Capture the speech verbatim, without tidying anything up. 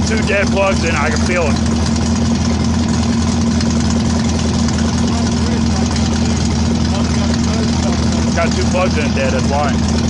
two dead plugs in. I can feel it. Got two plugs in dead. That's why.